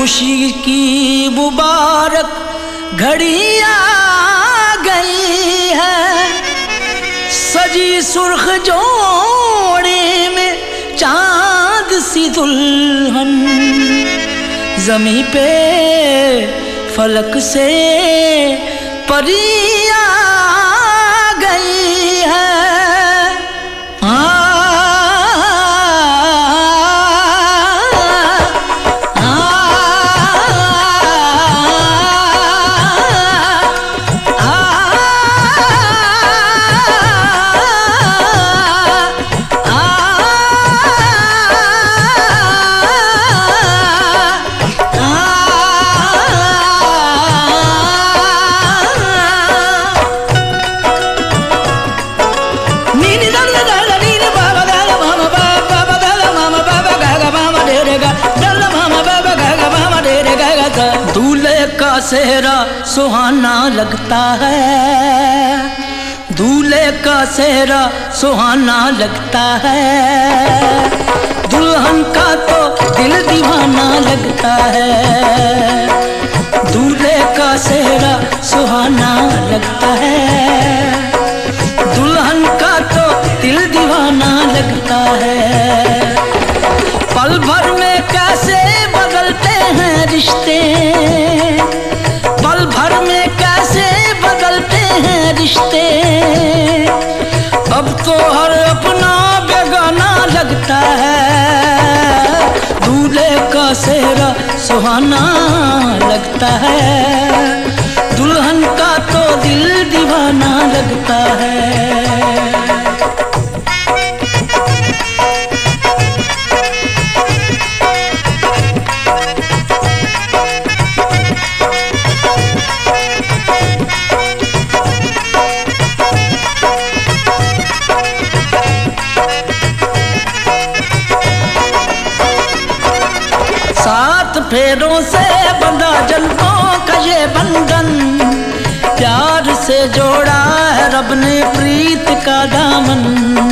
खुशी की मुबारक घड़ी आ गई है, सजी सुर्ख जोड़े में चांद सी दुल्हन, ज़मीं पे फलक से परी आ गई है। दूल्हे का सेहरा सुहाना लगता है, दूल्हे का सेहरा सुहाना लगता है, दुल्हन का तो दिल दीवाना लगता है। दूल्हे का सेहरा सुहाना लगता है, दुल्हन का तो दिल दीवाना लगता है। पल भर में कैसे बदलते हैं रिश्ते, पल भर में कैसे बदलते हैं रिश्ते, अब तो हर अपना बेगाना लगता है। दूल्हे का सेहरा सुहाना लगता है, दुल्हन का तो दिल दीवाना लगता है। सात फेरों से बंधा जन्मों का ये बंधन, प्यार से जोड़ा है रब ने प्रीत का दामन।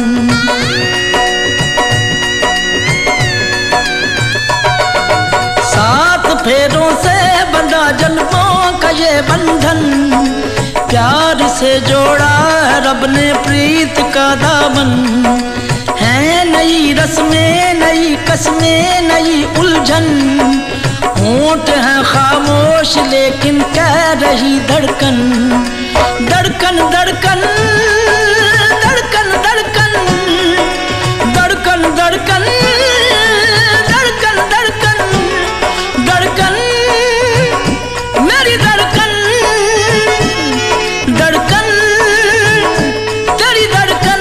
सात फेरों से बंधा जन्मों का ये बंधन, प्यार से जोड़ा है रब ने प्रीत का दामन। है नई रस्में, नई कस्में, नई उलझन, होंठ हैं खामोश लेकिन कह रही धड़कन, धड़कन धड़कन धड़कन धड़कन धड़कन धड़कन धड़कन धड़कन धड़कन मेरी धड़कन, धड़कन तेरी धड़कन,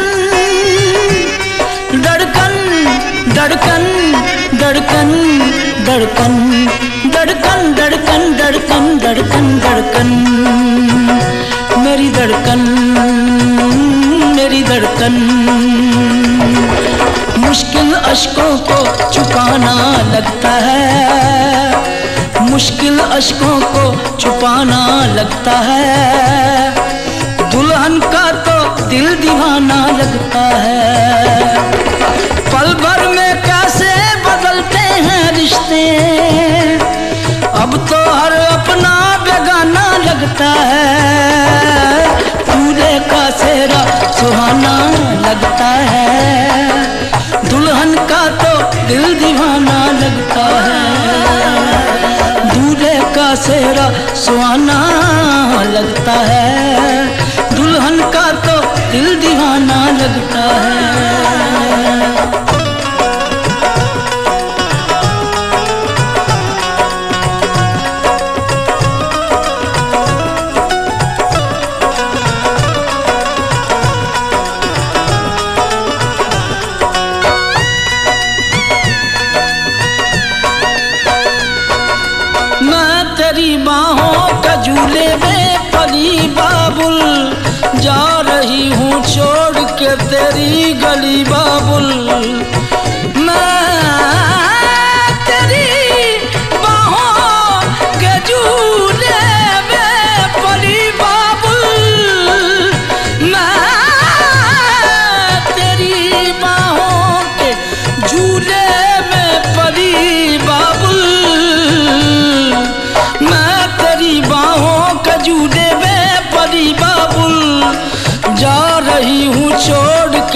धड़कन धड़कन धड़कन धड़कन धड़कन धड़कन धड़कन धड़कन धड़कन मेरी धड़कन, मेरी धड़कन। मुश्किल अश्कों को छुपाना लगता है, मुश्किल अश्कों को छुपाना लगता है, दुल्हन का तो दिल दीवाना लगता है। पल भर में कैसे बदलते हैं रिश्ते, अब तो हर अपना बेगाना लगता है। दूल्हे का सेहरा सुहाना लगता है, दुल्हन का तो दिल दीवाना लगता है। दूल्हे का सेहरा सुहाना लगता है, दुल्हन का तो दिल दीवाना लगता है। तेरी बाहों का झूले में पली बाबुल, जा रही हूँ छोड़ के तेरी गली बाबुल। मैं तेरी बाहों के झूले में पली बाबुल, मैं तेरी बाहों के झूले में पली बाबुल।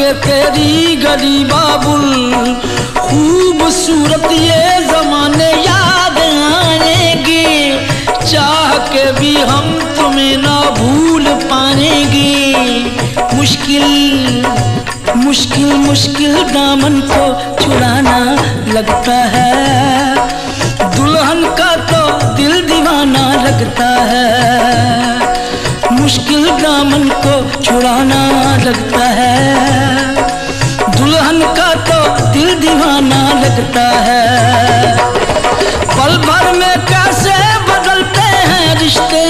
तेरी गली बाबुल, खूबसूरत ये जमाने याद आएंगे, चाह के भी हम तुम्हें ना भूल पाएंगे। मुश्किल मुश्किल मुश्किल दामन को छुड़ाना लगता है, दुल्हन का तो दिल दीवाना लगता है। मुश्किल दामन को छुड़ाना लगता है, दुल्हन का तो दिल दीवाना लगता है। पल भर में कैसे बदलते हैं रिश्ते,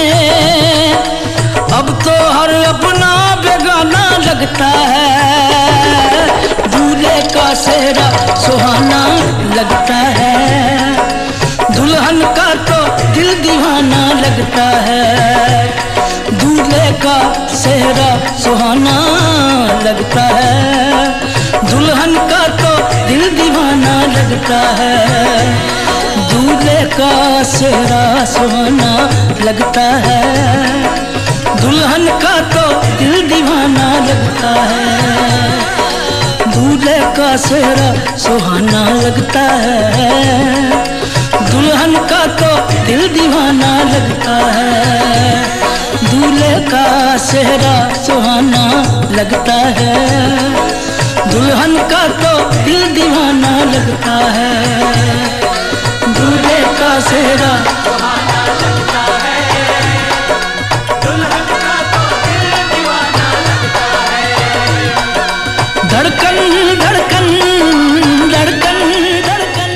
अब तो हर अपना बेगाना लगता है। दूल्हे का सेहरा सुहाना लगता है, दुल्हन का तो दिल दीवाना लगता है। दूल्हे का सेहरा सुहाना लगता है, दुल्हन का तो दिल दीवाना लगता है। दूल्हे का सेहरा सुहाना लगता है, दुल्हन का तो दिल दीवाना लगता है। दूल्हे का सेहरा सुहाना लगता है, दुल्हन का तो दिल दीवाना लगता है। दूल्हे का सेहरा सुहाना लगता है, दुल्हन का तो दिल दीवाना लगता है। दूल्हे का सेहरा सुहाना लगता है, दुल्हन का तो दिल दीवाना लगता है। धड़कन धड़कन धड़कन धड़कन।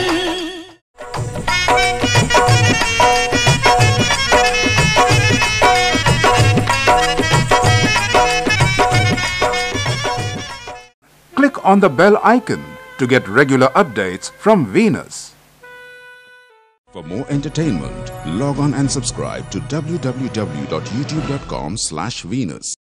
Click on the bell icon to get regular updates from Venus. For more entertainment, log on and subscribe to www.youtube.com/Venus.